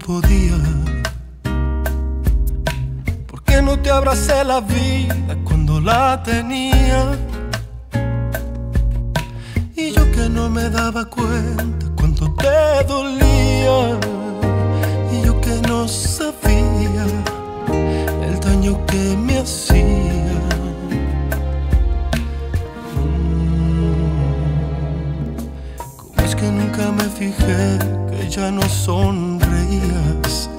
podía. ¿Por qué no te abracé la vida cuando la tenía? Y yo que no me daba cuenta cuánto te dolía. Y yo que no sabía el daño que me hacía. ¿Cómo es que nunca me fijé que ya no sonreías?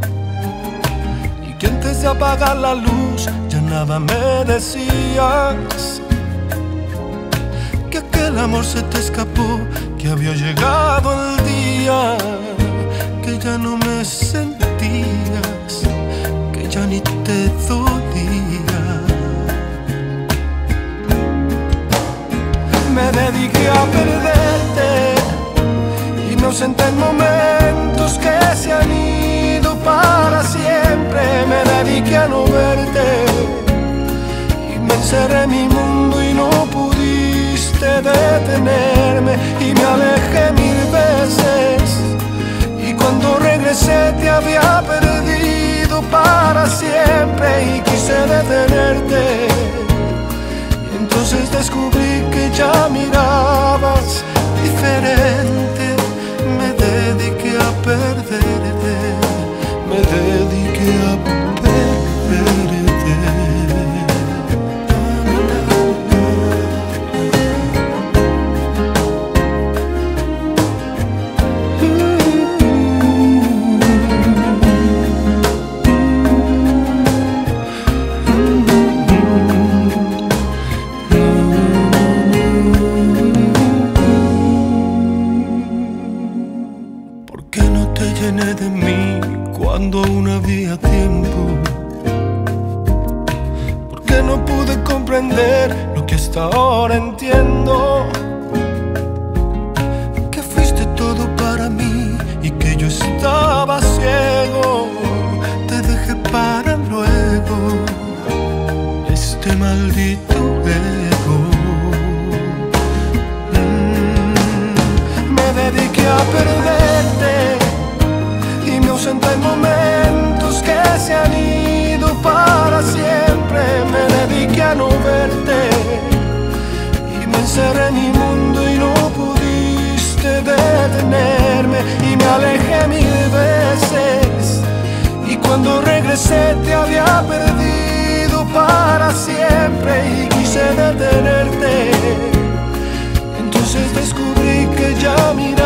Y que antes de apagar la luz ya nada me decías. Que aquel amor se te escapó, que había llegado el día, que ya no me sentías, que ya ni te dolía. Me dediqué a perderte y me ausenté en momentos que se han ido para siempre. Me dediqué a no verte y me encerré en mi mundo y no pudiste detenerme. Y me alejé mil veces y cuando regresé te había perdido para siempre. Y quise detenerte y entonces descubrí que ya mirabas diferente. Me dediqué a perderte, me dediqué a perderte. ¿Por qué no te llené de mí cuando aún había tiempo? ¿Por qué no pude comprender lo que hasta ahora entiendo? Que fuiste todo para mí y que yo estaba ciego. Te dejé para luego este maldito ego. Me dediqué a perderte y me ausenté en momentos que se han ido para siempre. Me dediqué a no verte y me encerré en mi mundo y no pudiste detenerme. Y me alejé mil veces y cuando regresé te había perdido para siempre. Y quise detenerte, entonces descubrí que ya mi